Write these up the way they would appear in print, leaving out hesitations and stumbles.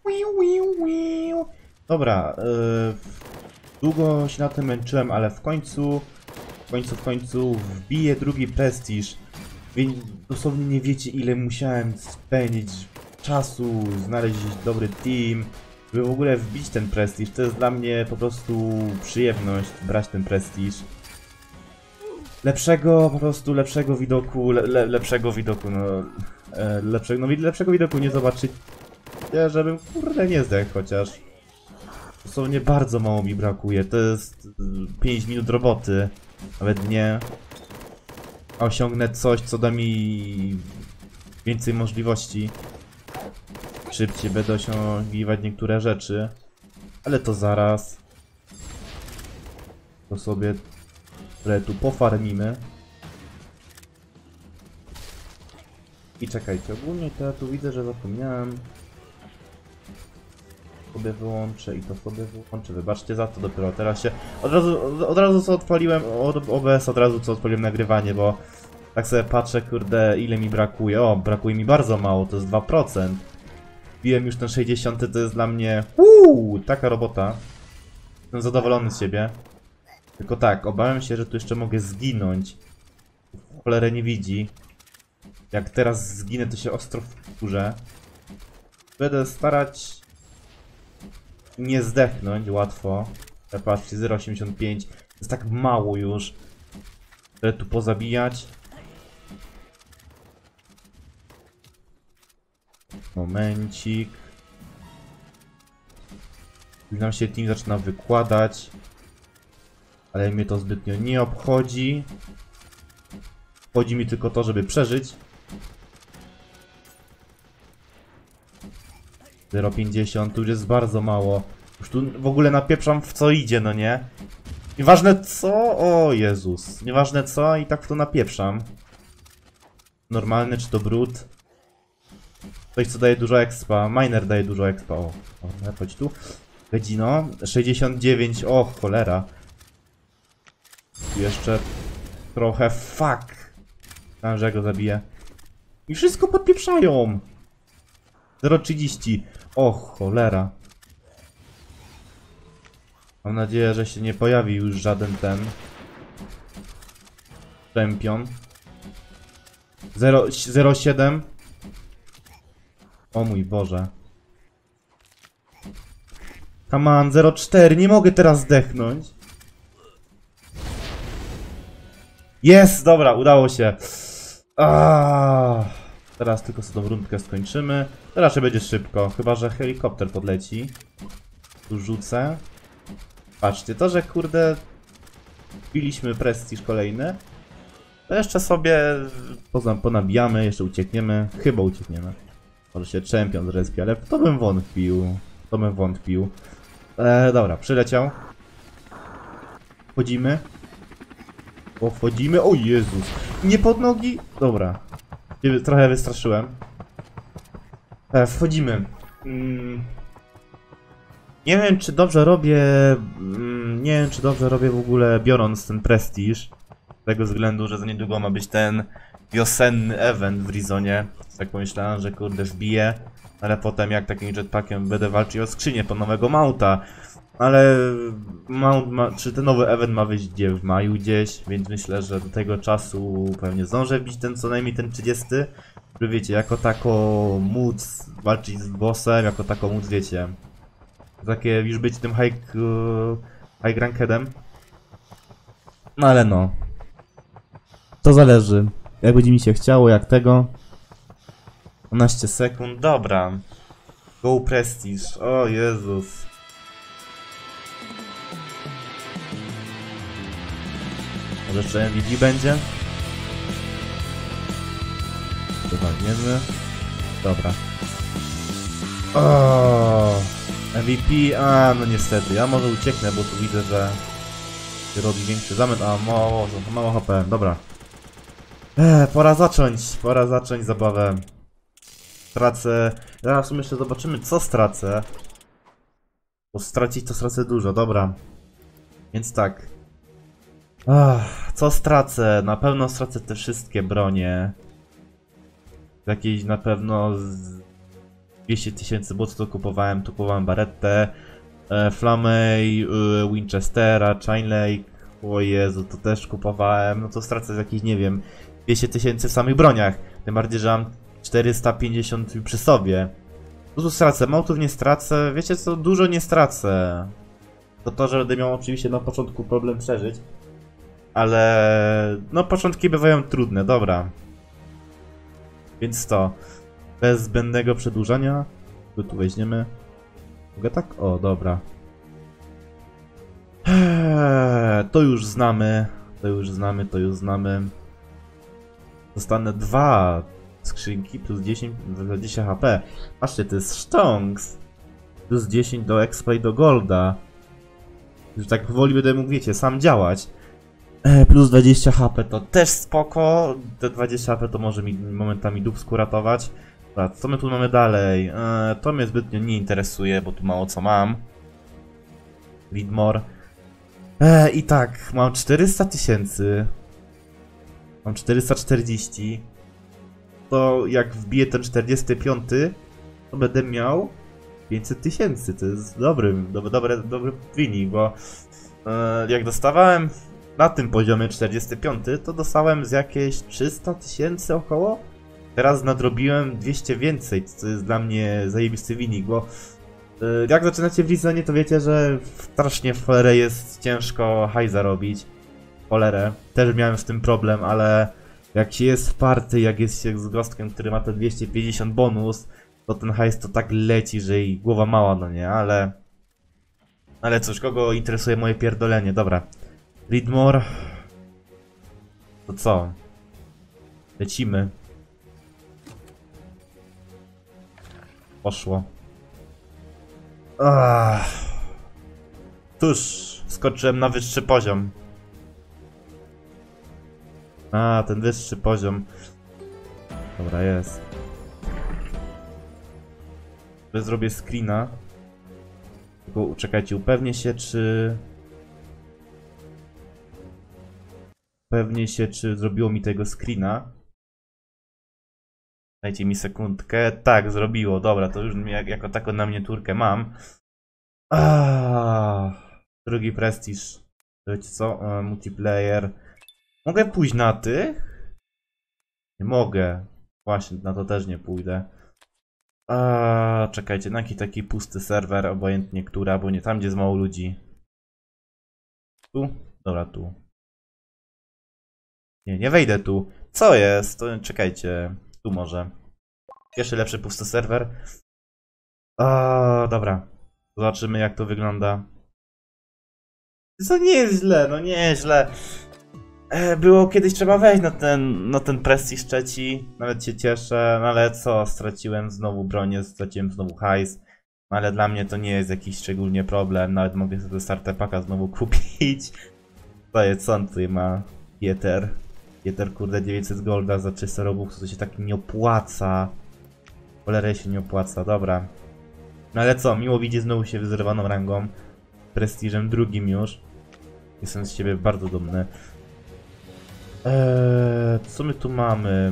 Dobra, długo się na tym męczyłem, ale w końcu wbiję drugi prestiż. Więc dosłownie nie wiecie, ile musiałem spędzić czasu, znaleźć dobry team, by w ogóle wbić ten prestiż. To jest dla mnie po prostu przyjemność brać ten prestiż. Lepszego widoku, lepszego widoku, lepszego widoku nie zobaczycie, żebym kurde nie zdechł chociaż. Dosłownie bardzo mało mi brakuje, to jest 5 minut roboty, nawet nie. A osiągnę coś, co da mi więcej możliwości. Szybciej będę osiągiwać niektóre rzeczy, ale to zaraz. To sobie tu pofarmimy. I czekajcie, ogólnie to ja tu widzę, że zapomniałem. Sobie wyłączę i to sobie wyłączę. Wybaczcie za to, dopiero teraz się... Od razu co odpaliłem OBS, od razu co odpaliłem nagrywanie, bo tak sobie patrzę, kurde, ile mi brakuje. O, brakuje mi bardzo mało, to jest 2%. Wbiłem już ten 60, to jest dla mnie... taka robota. Jestem zadowolony z siebie. Tylko tak, obawiam się, że tu jeszcze mogę zginąć. Cholerę nie widzi. Jak teraz zginę, to się ostro wkurzę. Będę starać nie zdechnąć łatwo. Patrzcie, 0,85. To jest tak mało już. Będę tu pozabijać. Momencik. Nam się team zaczyna wykładać. Ale mnie to zbytnio nie obchodzi. Chodzi mi tylko to, żeby przeżyć. 0,50 tu już jest bardzo mało. Już tu w ogóle napieprzam w co idzie, no nie? Nieważne co... O Jezus. Nieważne co i tak w to napieprzam. Normalny czy to brud. Coś co daje dużo expa. Miner daje dużo expa. O, chodź tu. Godzino. 69. O, cholera. Tu jeszcze trochę. Fuck. Myślałem, że ja go zabiję. I wszystko podpieprzają. 0,30. O, cholera. Mam nadzieję, że się nie pojawi już żaden ten czempion. 0,7. O mój Boże. Come on, 0,4. Nie mogę teraz zdechnąć. Jest! Dobra, udało się. Teraz tylko sobie tą rundkę skończymy. To raczej będzie szybko, chyba że helikopter podleci. Tu rzucę. Patrzcie, to że kurde wbiliśmy prestiż kolejny. To jeszcze sobie ponabijamy, jeszcze uciekniemy. Chyba uciekniemy. Może się czempion zrespi, ale to bym wątpił. To bym wątpił. Dobra, przyleciał. Wchodzimy. Wchodzimy. O Jezus. Nie pod nogi. Dobra. Trochę wystraszyłem. Wchodzimy. Nie wiem czy dobrze robię. Nie wiem czy dobrze robię w ogóle biorąc ten prestiż. Z tego względu, że za niedługo ma być ten wiosenny event w Rizonie. Tak pomyślałem, że kurde wbiję. Ale potem jak takim jetpackiem będę walczył o skrzynię po nowego mounta. Ale czy ten nowy event ma wyjść gdzie? W maju gdzieś, więc myślę, że do tego czasu pewnie zdążę wbić ten co najmniej ten 30. Żeby wiecie, jako tako móc walczyć z bossem, jako tako móc wiecie. Takie już być tym high rankedem. No ale no. To zależy. Jak będzie mi się chciało, jak tego. 12 sekund, dobra. Go Prestige, o Jezus. Może jeszcze MVP będzie? Dowalniemy. Dobra. O, MVP, no niestety, ja może ucieknę, bo tu widzę, że się robi większy zamęt, a mało HP, dobra. Pora zacząć zabawę. Stracę, zaraz w sumie jeszcze zobaczymy co stracę. Bo stracić to stracę dużo, dobra. Więc tak. Co stracę? Na pewno stracę te wszystkie bronie. Jakieś na pewno 200 000, bo co to kupowałem? Tu kupowałem Barettę, Flamey, Winchestera, Chain Lake. O Jezu, to też kupowałem. No to stracę z jakichś, nie wiem, 200 000 w samych broniach. Tym bardziej, że mam 450 przy sobie. Dużo stracę, małtów nie stracę. Wiecie co, dużo nie stracę. To, że będę miał oczywiście na początku problem przeżyć. Ale no początki bywają trudne, dobra. Więc to. Bez zbędnego przedłużania. Tu weźmiemy. Mogę tak? O, dobra. To już znamy. To już znamy, to już znamy. Dostanę 2 skrzynki plus 10, 20 HP. Patrzcie, to jest sztonks. Plus 10 do expa i do golda. Już tak powoli będę mógł, wiecie, sam działać. Plus 20 HP to też spoko. Te 20 HP to może mi momentami dupsku ratować. Dobra, co my tu mamy dalej? To mnie zbytnio nie interesuje, bo tu mało co mam. Read more. I tak, mam 400 000. Mam 440. To jak wbiję ten 45, to będę miał 500 000. To jest dobry wynik, bo jak dostawałem na tym poziomie 45, to dostałem z jakieś 300 000 około. Teraz nadrobiłem 200 więcej, co jest dla mnie zajebisty wynik, bo jak zaczynacie w Rizonie, to wiecie, że strasznie w cholerę jest ciężko hajs zarobić. Cholerę. Też miałem z tym problem, ale jak się jest w party, jak jest się z gostkiem, który ma te 250 bonus, to ten hajs to tak leci, że i głowa mała, no nie, ale... Ale cóż, kogo interesuje moje pierdolenie, dobra. Read more. To co? Lecimy. Poszło. Tuż, skoczyłem na wyższy poziom. Ten wyższy poziom. Dobra, jest. Zrobię screena. Tylko czekajcie, upewnię się, czy... Upewnię się, czy zrobiło mi tego screena. Dajcie mi sekundkę. Tak, zrobiło. Dobra, to już jako taką na miniaturkę mam. Drugi prestiż. Wiecie co? Multiplayer. Mogę pójść na tych? Nie mogę. Właśnie, na to też nie pójdę. Czekajcie, na jakiś taki pusty serwer, obojętnie która, bo nie tam, gdzie jest mało ludzi. Tu? Dobra, tu. Nie wejdę tu. Co jest? To czekajcie. Tu może. Pierwszy lepszy pusty serwer. Dobra. Zobaczymy, jak to wygląda. To nie jest źle, no nie jest źle. Było kiedyś trzeba wejść na ten prestiż trzeci. Nawet się cieszę, no ale co? Straciłem znowu bronię, straciłem znowu hajs. No ale dla mnie to nie jest jakiś szczególnie problem. Nawet mogę sobie starter packa znowu kupić. To jest, co on tutaj ma? Pieter. Pieter, kurde, 900 golda za 300 robux, to się tak nie opłaca. Cholerę się nie opłaca, dobra. No ale co, miło widzieć znowu się wyzrywaną rangą. Prestiżem drugim już. Jestem z siebie bardzo dumny. Co my tu mamy?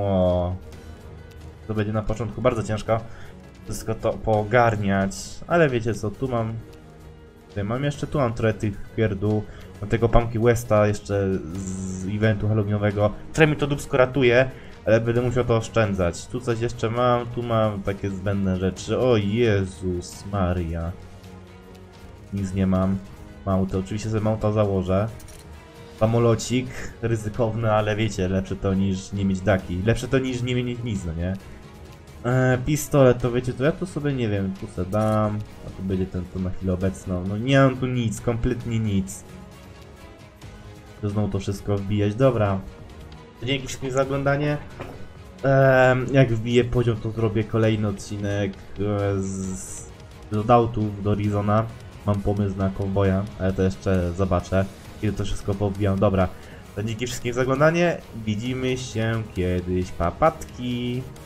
To będzie na początku bardzo ciężko wszystko to poogarniać. Ale wiecie co, tu mam... Tu mam trochę tych pierdół. Mam tego Pumpkin Westa jeszcze z eventu halloweenowego. Trochę mi to dupsko ratuje, ale będę musiał to oszczędzać. Tu coś jeszcze mam, tu mam takie zbędne rzeczy. O Jezus Maria. Nic nie mam. Mauta, oczywiście sobie mauta założę. Samolocik, ryzykowny, ale wiecie, lepsze to niż nie mieć daki. Lepsze to niż nie mieć nic, no nie? Pistolet, to wiecie, to ja tu sobie nie wiem, tu sobie dam, a tu będzie ten to na chwilę obecną. No nie mam tu nic, kompletnie nic. To znowu to wszystko wbijać, dobra. Dzięki wszystkim za oglądanie. Jak wbiję poziom, to zrobię kolejny odcinek z loadoutów do Rizona. Mam pomysł na cowboya, ale to jeszcze zobaczę, kiedy to wszystko powbijam. Dobra, to dzięki wszystkim za oglądanie. Widzimy się kiedyś. Papatki.